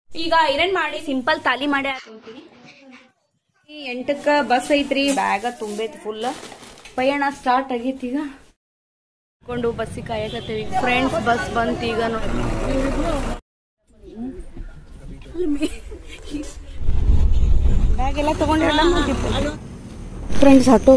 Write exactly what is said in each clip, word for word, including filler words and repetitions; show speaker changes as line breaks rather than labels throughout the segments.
ಈಗ ಐರನ್ ಮಾಡಿ ಸಿಂಪಲ್ ತಾಲಿ ಮಾಡಿ ಹಾಕೊಂತೀನಿ. ಎಂಟಕ್ಕ ಬಸ್ ಐತ್ರಿ, ಬ್ಯಾಗ ತುಂಬೈತಿ ಫುಲ್. ಪಯಣ ಸ್ಟಾರ್ಟ್ ಆಗೈತಿ. ಈಗ ಕೊಂಡು ಬಸ್ಸಿಗೆ ಕಾಯಕತ್ತೀವಿ ಫ್ರೆಂಡ್ಸ್. ಬಸ್ ಬಂತ ಈಗ ನೋಡಿ. ಬ್ಯಾಗ್ ಎಲ್ಲ ತಗೊಂಡಿರಲ್ಲ ಫ್ರೆಂಡ್ಸ್. ಆಟೋ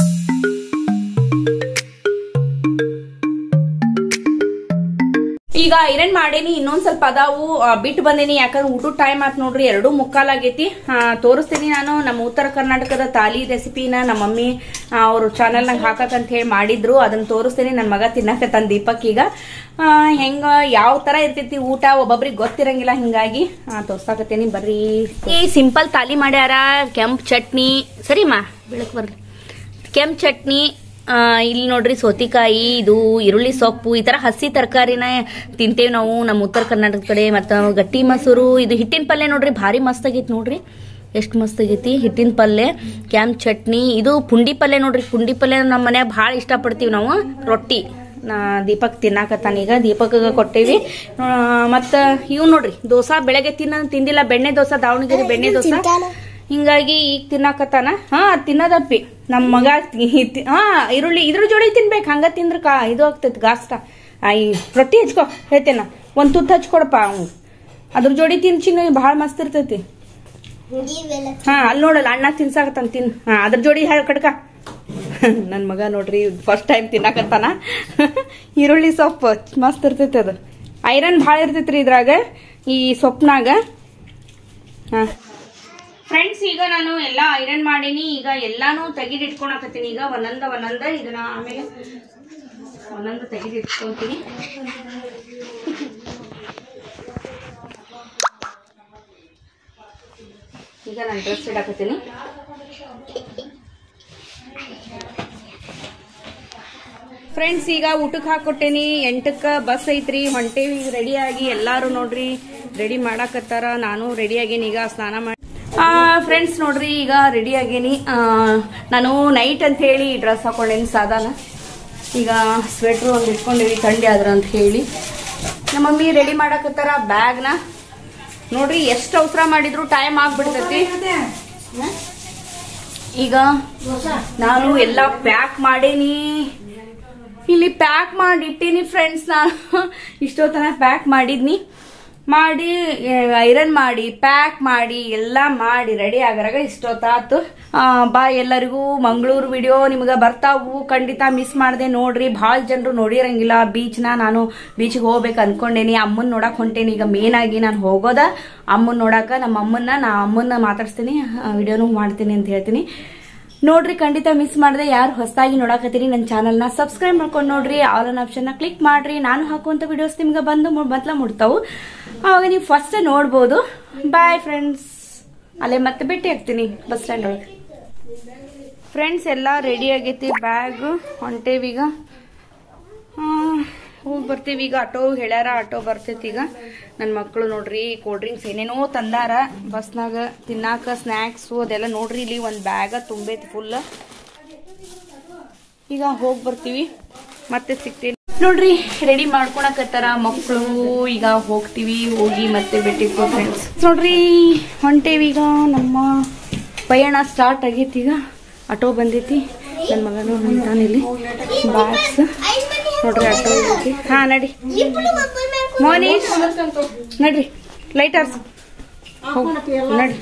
ಈಗ ಐರನ್ ಮಾಡೇನಿ, ಇನ್ನೊಂದ್ ಸ್ವಲ್ಪ ಅದಾವು ಬಿಟ್ಟು ಬಂದೇನಿ. ಯಾಕಂದ್ರೆ ಊಟದ ಟೈಮ್ ಆತ್ ನೋಡ್ರಿ, ಎರಡು ಮುಕ್ಕಾಲ್ ಆಗೈತಿ. ತೋರಿಸ್ತೀನಿ ನಾನು ನಮ್ಮ ಉತ್ತರ ಕರ್ನಾಟಕದ ತಾಲಿ ರೆಸಿಪಿನ ನಮ್ಮ ಮಮ್ಮಿ ಅವ್ರ ಚಾನೆಲ್ ನಾಗ ಹಾಕಕಂತ ಹೇಳಿ ಮಾಡಿದ್ರು. ಅದನ್ನ ತೋರಿಸ್ತೀನಿ. ನನ್ ಮಗ ತಿನ್ನಕತ್ತಾನ ದೀಪಕ್. ಈಗ ಹೆಂಗ ಯಾವ ತರ ಇರ್ತೈತಿ ಊಟ ಒಬ್ಬೊಬ್ರಿಗೆ ಗೊತ್ತಿರಂಗಿಲ್ಲ, ಹಿಂಗಾಗಿ ತೋರ್ಸಾಕತ್ತೇನಿ ಬರ್ರಿ. ಈ ಸಿಂಪಲ್ ತಾಲಿ ಮಾಡ್ಯಾರ. ಕೆಂಪ್ ಚಟ್ನಿ, ಸರಿಮಾ ಬೆಳಕ್ ಬರ್ರಿ. ಕೆಂಪ್ ಚಟ್ನಿ, ಇಲ್ಲಿ ನೋಡ್ರಿ ಸೌತಿಕಾಯಿ, ಇದು ಈರುಳ್ಳಿ ಸೊಪ್ಪು, ಈ ತರ ಹಸಿ ತರಕಾರಿನ ತಿಂತೇವಿ ನಾವು ನಮ್ಮ ಉತ್ತರ ಕರ್ನಾಟಕ ಕಡೆ. ಮತ್ತ ಗಟ್ಟಿ ಮೊಸರು, ಇದು ಹಿಟ್ಟಿನ ಪಲ್ಯ ನೋಡ್ರಿ, ಭಾರಿ ಮಸ್ತ್ ಆಗೈತಿ ನೋಡ್ರಿ, ಎಷ್ಟು ಮಸ್ತ್ ಆಗೈತಿ ಹಿಟ್ಟಿನ ಪಲ್ಯ. ಕ್ಯಾಂಪ್ ಚಟ್ನಿ, ಇದು ಪುಂಡಿ ಪಲ್ಯ ನೋಡ್ರಿ. ಪುಂಡಿ ಪಲ್ಯ ನಮ್ಮ ಮನ್ಯಾಗ ಭಾಳ ಇಷ್ಟ ಪಡ್ತೀವಿ ನಾವು. ರೊಟ್ಟಿ ನಾ ದೀಪಕ್ ತಿನ್ನಾಕತ್ತಾನ. ಈಗ ದೀಪಕ್ ಕೊಟ್ಟೇವಿ. ಮತ್ತ ಇವ್ ನೋಡ್ರಿ ದೋಸಾ, ಬೆಳಗ್ಗೆ ತಿನ್ನ ತಿಂದಿಲ್ಲ, ಬೆಣ್ಣೆ ದೋಸಾ, ದಾವಣಗೆರೆ ಬೆಣ್ಣೆ ದೋಸಾ, ಹಿಂಗಾಗಿ ಈಗ ತಿನ್ನಾಕತ್ತಾನ. ಹಾ ತಿನ್ನದಪ್ಪಿ ನಮ್ ಮಗ. ಹಾ ಈರುಳ್ಳಿ ಇದ್ರ ಜೋಡಿ ತಿನ್ಬೇಕು, ಹಂಗ ತಿಂದ್ರ ಕಾ ಇದು ಆಗ್ತೈತಿ ಗಾಸ್ಟ. ಈ ರೊಟ್ಟಿ ಹಚ್ಕೊ ಹೇಳ್ತೇನ, ಒಂದ್ ತುತ್ತು ಹಚ್ಕೊಡಪ್ಪ. ಅವ್ ಅದ್ರ ಜೋಡಿ ತಿನ್ ಚಿನ್ನ, ಬಹಳ ಮಸ್ತ್ ಇರ್ತೈತಿ. ಹಾ ಅಲ್ಲಿ ನೋಡಲ್ಲ ಅಣ್ಣ ತಿನ್ಸಾಕತ್ತಾನ, ತಿನ್. ಹಾ ಅದ್ರ ಜೋಡಿ ಕಡ್ಕ. ನನ್ ಮಗ ನೋಡ್ರಿ ಫಸ್ಟ್ ಟೈಮ್ ತಿನ್ನಾಕತ್ತಾನ. ಈರುಳ್ಳಿ ಸೊಪ್ಪು ಮಸ್ತ್ ಇರ್ತೈತಿ. ಅದು ಐರನ್ ಭಾಳ ಇರ್ತೈತ್ರಿ ಇದ್ರಾಗ, ಈ ಸೊಪ್ಪನಾಗ. ಹಾ ಫ್ರೆಂಡ್ಸ್, ಈಗ ನಾನು ಎಲ್ಲ ಐರನ್ ಮಾಡೀನಿ. ಈಗ ಎಲ್ಲಾನು ತೆಗಿದು ಇಟ್ಕೊಳಕತ್ತೀನಿ. ಈಗ ಒಂದೊಂದ ಒಂದೊಂದ ಇದನ್ನ ಆಮೇಲೆ ಒಂದೊಂದು ತೆಗಿದು ಇಟ್ಕೊತೀನಿ. ಈಗ ನಾನು ಡ್ರೆಸ್ ಇಡಾಕತ್ತೀನಿ. ಫ್ರೆಂಡ್ಸ್, ಈಗ ಊಟಕ್ಕೆ ಹಾಕೊಟ್ಟೇನಿ. ಎಂಟಕ್ಕ ಬಸ್ ಐತ್ರಿ, ಹೊಂಟೇವಿ ರೆಡಿಯಾಗಿ. ಎಲ್ಲಾರು ನೋಡ್ರಿ ರೆಡಿ ಮಾಡಾಕತ್ತಾರ. ನಾನು ರೆಡಿ ಆಗೇನಿ. ಈಗ ಸ್ನಾನ ಮಾಡಿ ಫ್ರೆಂಡ್ಸ್ ನೋಡ್ರಿ ಈಗ ರೆಡಿ ಆಗೇನಿ. ನಾನು ನೈಟ್ ಅಂತ ಹೇಳಿ ಡ್ರೆಸ್ ಹಾಕೊಂಡೇನಿ ಸಾಧಾನ. ಈಗ ಸ್ವೆಟ್ರು ಒಂದು ಇಟ್ಕೊಂಡೇವಿ ಥಂಡಿ ಆದ್ರ ಅಂತ ಹೇಳಿ. ನಮ್ಮ ಮಮ್ಮಿ ರೆಡಿ ಮಾಡಾಕತ್ತಾರ ಬ್ಯಾಗ್ನ. ನೋಡ್ರಿ ಎಷ್ಟು ಅವಸರ ಮಾಡಿದ್ರು ಟೈಮ್ ಆಗ್ಬಿಡ್ತೈತಿ. ಈಗ ನಾನು ಎಲ್ಲ ಪ್ಯಾಕ್ ಮಾಡೇನಿ. ಇಲ್ಲಿ ಪ್ಯಾಕ್ ಮಾಡಿ ಇಟ್ಟೀನಿ ಫ್ರೆಂಡ್ಸ್. ನಾನು ಇಷ್ಟೊತ್ತನ ಪ್ಯಾಕ್ ಮಾಡಿದ್ನಿ. ಮಾಡಿ ಐರನ್ ಮಾಡಿ ಪ್ಯಾಕ್ ಮಾಡಿ ಎಲ್ಲ ಮಾಡಿ ರೆಡಿ ಆಗರಾಗ ಇಷ್ಟೊತ್ತಾತು. ಬಾ ಎಲ್ಲರಿಗೂ ಮಂಗಳೂರು ವಿಡಿಯೋ ನಿಮ್ಗೆ ಬರ್ತಾವು, ಖಂಡಿತ ಮಿಸ್ ಮಾಡದೆ ನೋಡ್ರಿ. ಭಾಳ ಜನರು ನೋಡಿರಂಗಿಲ್ಲ ಬೀಚ್ನ. ನಾನು ಬೀಚ್ಗೆ ಹೋಗ್ಬೇಕು ಅನ್ಕೊಂಡೇನಿ. ಅಮ್ಮನ್ ನೋಡಕ್ ಹೊಂಟೇನಿ. ಈಗ ಮೇನ್ ಆಗಿ ನಾನು ಹೋಗೋದ ಅಮ್ಮನ್ ನೋಡಾಕ. ನಮ್ಮ ಅಮ್ಮನ್ನ ನಾ ಅಮ್ಮನ್ನ ಮಾತಾಡ್ಸ್ತೀನಿ, ವಿಡಿಯೋನು ಮಾಡ್ತೀನಿ ಅಂತ ಹೇಳ್ತೀನಿ. ನೋಡ್ರಿ ಖಂಡಿತ ಮಿಸ್ ಮಾಡದೆ. ಯಾರು ಹೊಸದಾಗಿ ನೋಡಾಕತ್ತೀರಿ ನನ್ನ ಚಾನಲ್ನ ಸಬ್ಸ್ಕ್ರೈಬ್ ಮಾಡ್ಕೊಂಡು ನೋಡ್ರಿ. ಆಲ್ ಅನ್ ಆಪ್ಷನ್ ನ ಕ್ಲಿಕ್ ಮಾಡ್ರಿ. ನಾನು ಹಾಕುವಂತ ವಿಡಿಯೋಸ್ ನಿಮ್ಗೆ ಬಂದು ಮೊದಲ ಮುಡ್ತಾವು, ಅವಾಗ ನೀವು ಫಸ್ಟ್ ನೋಡ್ಬೋದು. ಬಾಯ್ ಫ್ರೆಂಡ್ಸ್, ಅಲ್ಲೇ ಮತ್ತೆ ಭೇಟಿ ಆಗ್ತೀನಿ ಬಸ್ ಸ್ಟ್ಯಾಂಡ್ ಒಳಗೆ. ಫ್ರೆಂಡ್ಸ್ ಎಲ್ಲ ರೆಡಿ ಆಗೈತಿ, ಬ್ಯಾಗ್ ಹೊಂಟೇವೀಗ. ಹೋಗಿ ಬರ್ತೀವಿ ಈಗ. ಆಟೋ ಹೇಳ್ಯಾರ, ಆಟೋ ಬರ್ತೈತಿ. ಈಗ ನನ್ನ ಮಕ್ಕಳು ನೋಡ್ರಿ ಕೋಲ್ಡ್ ಡ್ರಿಂಕ್ಸ್ ಏನೇನೋ ತಂದಾರ ಬಸ್ನಾಗ ತಿನ್ನಾಕ, ಸ್ನ್ಯಾಕ್ಸು ಅದೆಲ್ಲ ನೋಡ್ರಿ. ಇಲ್ಲಿ ಒಂದು ಬ್ಯಾಗ ತುಂಬೈತಿ ಫುಲ್. ಈಗ ಹೋಗಿ ಬರ್ತೀವಿ, ಮತ್ತೆ ಸಿಗ್ತೀವಿ ನೋಡ್ರಿ. ರೆಡಿ ಮಾಡ್ಕೊಳಕತ್ತಾರ ಮಕ್ಕಳು. ಈಗ ಹೋಗ್ತೀವಿ, ಹೋಗಿ ಮತ್ತೆ ಭೇಟಿ ಫ್ರೆಂಡ್ಸ್. ನೋಡ್ರಿ ಹೊಂಟೇವಿ ಈಗ. ನಮ್ಮ ಪಯಣ ಸ್ಟಾರ್ಟ್ ಆಗೈತಿ. ಈಗ ಆಟೋ ಬಂದೈತಿ. ನನ್ನ ಮಗನು ಹೊಂಟಾನಿಲ್ಲಿ. ಬ್ಯಾಗ್ಸ್ ನೋಡ್ರಿ ಆಟೋ ಐತಿ. ಹಾ ನಡಿ ಮೋನೀಶ್, ನಡ್ರಿ ಲೈಟರ್ಸ್ ನಡಿ.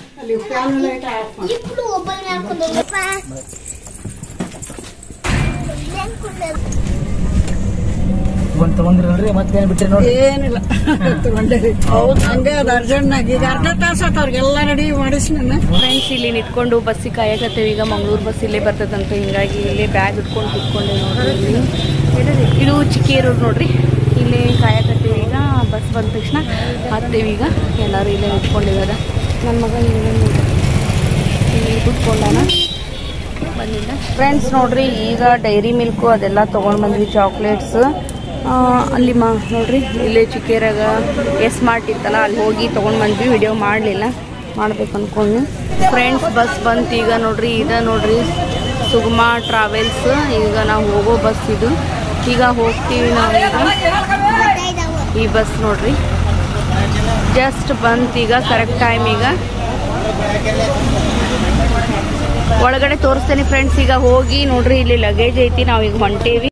ತಗೊಂಡ್ರಿ ಮತ್ತೇನ್ ಬಿಟ್ರಿ ನೋಡಿ?
ಏನಿಲ್ಲ ತಗೊಂಡೇವಿ. ಹಂಗ ಅರ್ಜೆಂಟ್ನಾಗ ಈಗ ಅರ್ಧ ತಾಸ ಅವ್ರಿಗೆಲ್ಲ ರೆಡಿ ಮಾಡಿಸಿ ನನ್ನ
ಫ್ರೆಂಡ್ಸ್ ಇಲ್ಲಿ ನಿಂತ್ಕೊಂಡು ಬಸ್ಸಿಗೆ ಕಾಯಕತ್ತೇವೆ. ಈಗ ಮಂಗಳೂರು ಬಸ್ ಇಲ್ಲೇ ಬರ್ತದಂತ, ಹಿಂಗಾಗಿ ಇಲ್ಲೇ ಬ್ಯಾಗ್ ಇಟ್ಕೊಂಡು ಕುತ್ಕೊಂಡೆ ನೋಡ್ರಿ. ಇದು ಚ್ಕೇರೂರ್ ನೋಡ್ರಿ, ಇಲ್ಲೇ ಕಾಯಕತ್ತೇವೆ. ಈಗ ಬಸ್ ಬಂದ ತಕ್ಷಣ ಹತ್ತೇವಿ. ಈಗ ಎಲ್ಲರೂ ಇಲ್ಲೇ ನಿಂತ್ಕೊಂಡಿದ್ದಾರೆ. ನನ್ನ ಮಗ ಇಲ್ಲಿ ಕುತ್ಕೊಂಡಾನ, ಬಂದಿದ್ದ. ಫ್ರೆಂಡ್ಸ್ ನೋಡ್ರಿ ಈಗ ಡೈರಿ ಮಿಲ್ಕು ಅದೆಲ್ಲ ತೊಗೊಂಡು ಬಂದ್ವಿ, ಚಾಕ್ಲೇಟ್ಸ್. ಅಲ್ಲಿ ಮಾ ನೋಡ್ರಿ ಇಲ್ಲೇ ಚಿಕ್ಕೇರಾಗ ಎಸ್ ಮಾರ್ಟ್ ಇತ್ತಲ್ಲ, ಅಲ್ಲಿ ಹೋಗಿ ತೊಗೊಂಡು ಬಂದ್ವಿ. ವಿಡಿಯೋ ಮಾಡಲಿಲ್ಲ, ಮಾಡ್ಬೇಕು ಅನ್ಕೊಂಡು. ಫ್ರೆಂಡ್ಸ್ ಬಸ್ ಬಂತು ಈಗ ನೋಡ್ರಿ. ಇದ ನೋಡ್ರಿ ಸುಗಮ ಟ್ರಾವೆಲ್ಸ್. ಈಗ ನಾವು ಹೋಗೋ ಬಸ್ ಇದು. ಈಗ ಹೋಗ್ತೀವಿ ನಾವು. ಈಗ ಈ ಬಸ್ ನೋಡ್ರಿ ಜಸ್ಟ್ ಬಂತು ಈಗ ಕರೆಕ್ಟ್ ಟೈಮ್. ಈಗ ಒಳಗಡೆ ತೋರಿಸ್ತೇನೆ ಫ್ರೆಂಡ್ಸ್. ಈಗ ಹೋಗಿ ನೋಡ್ರಿ ಇಲ್ಲಿ ಲಗೇಜ್ ಐತಿ, ನಾವು ಈಗ ಹೊಂಟೇವಿ.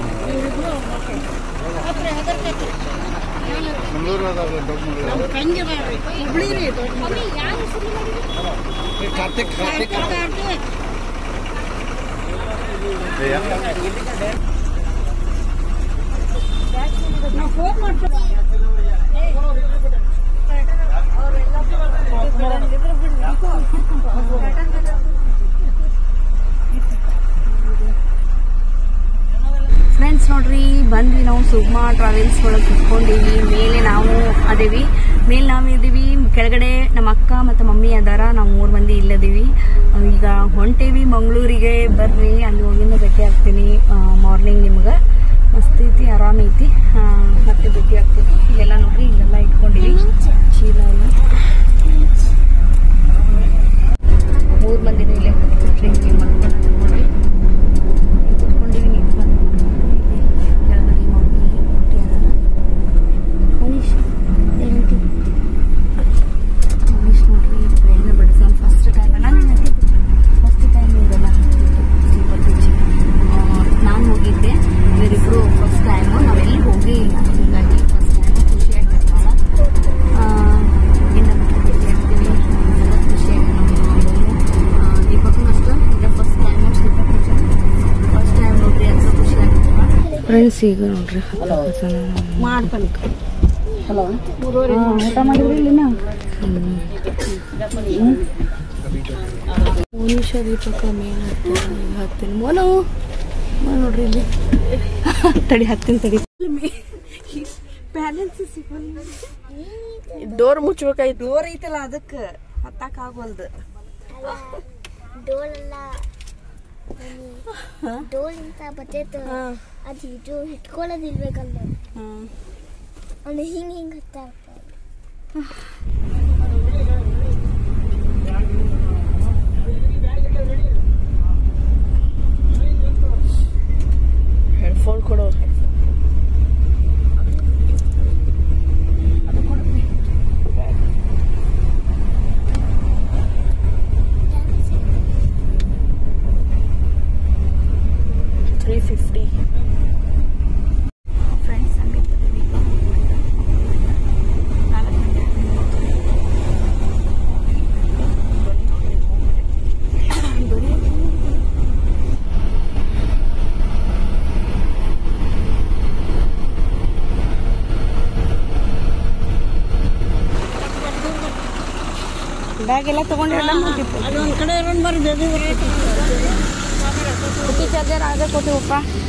ಫ್ರೆಂಡ್ಸ್ ನೋಡ್ರಿ ಬಂದ್ವಿ ನಾವು ಸುಗ್ಮಾ ಟ್ರಾವೆಲ್ಸ್ ಒಳಗೆ ಕುತ್ಕೊಂಡಿವಿ. ಮೇಲೆ ನಾವು ಅದೇವಿ, ಮೇಲೆ ನಾವು ಇದೀವಿ, ಕೆಳಗಡೆ ನಮ್ಮ ಅಕ್ಕ ಮತ್ತು ಮಮ್ಮಿ ಅದಾರ. ನಾವು ಮೂರು ಮಂದಿ ಇಲ್ಲದೀವಿ. ಈಗ ಹೊಂಟೇವಿ ಮಂಗಳೂರಿಗೆ. ಬರ್ರಿ, ಅಲ್ಲಿ ಹೋಗಿಂದ ಭೇಟಿ ಆಗ್ತೀನಿ ಮಾರ್ನಿಂಗ್. ನಿಮ್ಗೆ ಮಸ್ತ್ ಐತಿ, ಆರಾಮ ಐತಿ. ಮತ್ತೆ ಭೇಟಿ ಆಗ್ತೀನಿ. ಇಲ್ಲೆಲ್ಲ ನೋಡ್ರಿ, ಇಲ್ಲೆಲ್ಲ ಇಟ್ಕೊಂಡಿವಿ ಚೀಲ ಎಲ್ಲ. ಮೂರು ಮಂದಿನೂ ಇಲ್ಲೇ ಕೂತ್ಬಿಟ್ರಿ. ನೀವು ಮಾಡ್ಕೊಂಡು ನೋಡ್ರಿ ಕುತ್ಕೊಂಡಿವಿ. ನೀವು ಕೆಳಗಡೆ ಮಮ್ಮಿ ಹುಟ್ಟಿ ಅದಾರ. ಮನೀಶ್ ಮನೀಶ್ ನೋಡ್ರಿ ಟ್ರೈನ್ ಬಿಡಿಸ ಫಸ್ಟ್ ಟೈಮ್. ನಾನು ಫಸ್ಟ್ ಟೈಮ್ ಇದೆಲ್ಲ ಸೂಪರ್ ಬೀಚ್. ನಾನು ಹೋಗಿದ್ದೆ, ಇವರಿಬ್ರು ಫಸ್ಟ್ ಟೈಮು. ನಾವೆಲ್ಲಿ ಹೋಗೇ ಇಲ್ಲ, ಹೀಗಾಗಿ ಫಸ್ಟ್ ಟೈಮ್ ಖುಷಿ ಆಗಿರ್ತಾಳ. ಇನ್ನು ಮತ್ತೆ ಭೇಟಿ ಆಗ್ತೀವಿ. ಎಲ್ಲ ಖುಷಿ ಆಗಿ ದೀಪಕ್ಕೂ ಅಷ್ಟು ಇದೆ first time. Super beach first time ನೋಡ್ರಿ, ಅಂತ ಖುಷಿ ಆಗಿರ್ತಾಳ. ಫ್ರೆಂಡ್ಸ್ ಈಗ ನೋಡ್ರಿ ಮಾಡ್ಬೇಕು. ಹಲೋ, ಊಟ ಮಾಡಿದ್ರಿ ಇಲ್ಲಿನ? ಮನೀಷ ದೀಪಕ ಮೇನ್ ಹತ್ತೀನಿ. ಮೋನು ನೋಡ್ರಿ ಇಲ್ಲಿ ತಡಿ ಹತ್ತಿನ ತಡಿ. ಬ್ಯಾಲೆನ್ಸ್ ಸಿಗಲ್ಲ. ಡೋರ್ ಮುಚ್ಚಬೇಕಾಯ್ತು. ಡೋರ್ ಐತಲ್ಲ ಅದಕ್ಕೆ ಹತ್ತಾಕ ಆಗೋಲ್ದು.
ಡೋರ್ ಅಲ್ಲ, ಡೋರ್ ಅಂತ ಬರ್ತೈತೆ. ಅದು ಇದು ಇಟ್ಕೊಳ್ಳೋದಿಲ್ಬೇಕಲ್ಲ, ಅದು ಹಿಂಗೆ ಹಿಂಗೆ ಹತ್ತ.
ಹೆಡ್ಫೋನ್ ಕೊಡೋ. Three fifty. ಫ್ರೆಂಡ್ಸ್ ಹಂಗಿರ್ತದೆ ಈಗ ನಾಲ್ಕು ಗಂಟೆ. ಬ್ಯಾಗ್ ಎಲ್ಲ ತಗೊಂಡಿರಲ್ಲ.
ಅದೊಂದ್ ಕಡೆ ಇರೋನ್ ಬರ್ರಿ, ಬೇಬಿ
ಕುಟ್ಟಿ ಚಾರ್ಜರ್ ಆಗ ಕೊಟ್ಟಿವಪ್ಪ.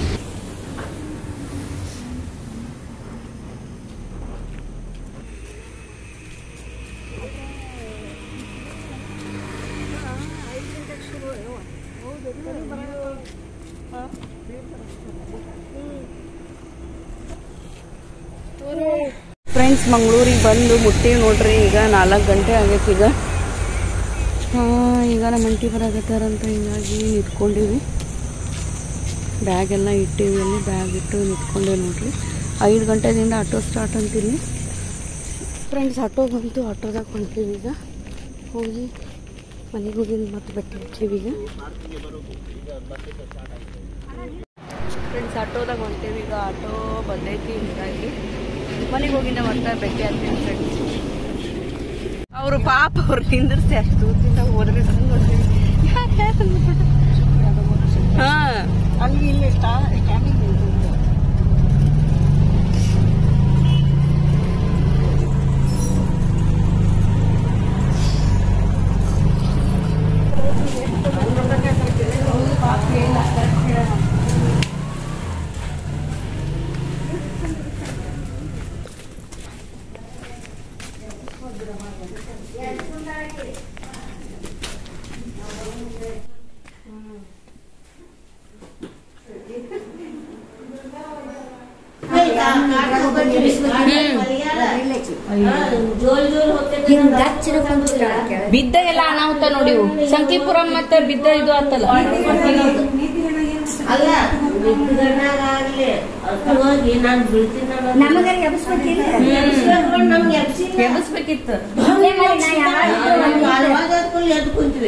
ಫ್ರೆಂಡ್ಸ್ ಮಂಗಳೂರಿಗೆ ಬಂದು ಮುಟ್ಟೀವಿ ನೋಡ್ರಿ. ಈಗ ನಾಲ್ಕು ಗಂಟೆ ಆಗೈತಿ. ಈಗ ಈಗ ನಮ್ಮ ಅಂಟಿ ಬರಾಕತ್ತಾರಂತ, ಹಿಂಗಾಗಿ ನಿಂತ್ಕೊಂಡಿವಿ. ಬ್ಯಾಗ್ ಎಲ್ಲ ಇಟ್ಟೀವಿ ಅಲ್ಲಿ. ಬ್ಯಾಗ್ ಇಟ್ಟು ನಿಂತ್ಕೊಂಡೇವಿ ನೋಡ್ರಿ. ಐದು ಗಂಟೆದಿಂದ ಆಟೋ ಸ್ಟಾರ್ಟ್ ಅಂತೀನಿ. ಫ್ರೆಂಡ್ಸ್ ಆಟೋ ಬಂತು, ಆಟೋದಾಗ ಹೊಂಟೀವಿ. ಈಗ ಹೋಗಿ ಮನೆಗೆ ಹೋಗಿ ಮತ್ತೆ ಬಟ್ಟೆ ಹಾಕೀವಿ. ಈಗ ಫ್ರೆಂಡ್ಸ್ ಆಟೋದಾಗ ಹೊಂಟೀವಿ. ಈಗ ಆಟೋ ಬಂದೈತಿ, ಹೀಗಾಗಿ ಮನೆಗೆ ಹೋಗಿಂದ ಮತ್ತೆ ಭೇಟಿ ಆಗ್ತೀನಿ ಫ್ರೆಂಡ್ಸ್. ಅವರು ಪಾಪ ಅವ್ರು ತಿಂದಿರ್ಸಿ ಅಷ್ಟು ದೂರದಿಂದ ಹೋದ್ರೆ ನೋಡ್ತೀವಿ. ಹಾ
ಅಲ್ಲಿ ಇಲ್ಲಿ ಸ್ಟಾರ್ಟಿಂಗ್
ಬಿದ್ದ ಎಲ್ಲ ಅನಾಹುತ ನೋಡಿವು. ಸಂಕೀಪುರಂ ಮತ್ತೆ ಬಿದ್ದ ಇದು ಆತಲ್ಲ.
ಅಲ್ಲ ಬಿದ್ದಗಣ್ಣಾಗಲಿ ಹೋಗಿ ನಾನು ಬೀಳ್ತೀನಿ
ನಮಗ ಎಬ್ಸ್ಬೇಕಿಲ್ಲ
ನಮ್ಗೆ ಎಬ್ಸಿ
ಎಬ್ಬಿಸ್ಬೇಕಿತ್ತು
ಎದ್ದು ಕುಂತೀವಿ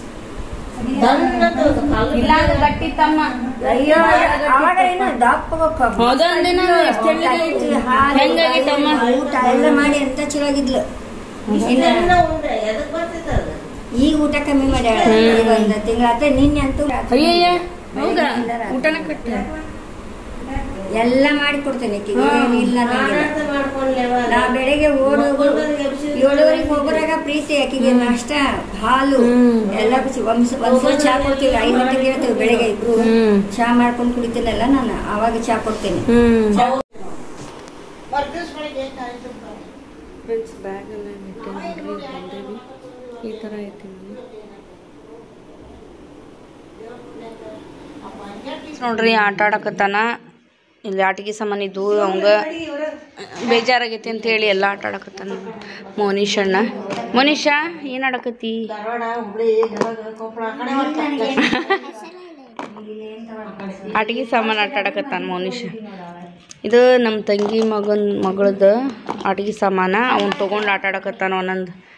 ಇಲ್ಲ ಅದು ಗಟ್ಟಿ ತಮ್ಮ
ಅಯ್ಯೋ ಅವಾಗ ಏನು ದಪ್ಪ
ಹೆಂಗಾಗಿತ್ತಮ್ಮ
ಊಟ ಎಲ್ಲ ಮಾಡಿ ಎಂತ ಚಲೋಗಿದ್ಲು
ಎದಕ್ ಬರ್ತೈತೆ ಅದು
ಈಗ ಊಟ ಕಮ್ಮಿ ಮಾಡ್ಯಾಳ ಒಂದು ತಿಂಗಳಾತ ನಿನ್ನೆ ಅಂತೂ
ಅಯ್ಯಯ್ಯ ಹೌದಾ ಊಟನ ಕಟ್ಟ
ಎಲ್ಲ ಮಾಡಿ ಕೊಡ್ತೇನೆ ಇಲ್ಲ ನಾ ಬೆಳಿಗ್ಗೆ ಓಡ್ ಏಳುವರೆಗೆ ಹೋಗೋರಾಗ ಪ್ರೀತಿ ಆಕಿಗೆ ನಾಷ್ಟ ಹಾಲು ಎಲ್ಲ ಒಂದ್ಸಲ ಚಾ ಕೊಡ್ತೀವಿ ಐದು ಗಂಟೆಗೆ ಹೇಳ್ತೇವೆ ಬೆಳಿಗ್ಗೆ ಇಬ್ರು ಚಾ ಮಾಡ್ಕೊಂಡು ಕುಡಿತೀನಲ್ಲ ನಾನು ಅವಾಗ ಚಾ ಕೊಡ್ತೇನೆ
ಬ್ಯಾಗ್ ಎಲ್ಲ ಈ ತರ ಐತಿ ನೋಡ್ರಿ ಆಟ ಆಡಕತ್ತಾನ ಇಲ್ಲಿ ಆಟಿಗೆ ಸಾಮಾನು ಇದ್ವು ಅವಂಗ ಬೇಜಾರಾಗೈತಿ ಅಂತ ಹೇಳಿ ಎಲ್ಲ ಆಟ ಆಡಕತ್ತಾನ ಮೋನೀಶ್ ಅಣ್ಣ ಮೋನೀಶಾ ಏನ್ ಆಡಕತ್ತಿ ಆಟಿಗೆ ಸಾಮಾನು ಆಟ ಆಡಕತ್ತಾನ ಮೋನೀಶ್ ಇದು ನಮ್ಮ ತಂಗಿ ಮಗನ್ ಮಗಳದ ಆಟಿಗೆ ಸಾಮಾನ ಅವನ್ ತಗೊಂಡು ಆಟ ಆಡಕತ್ತಾನ ಒಂದೊಂದು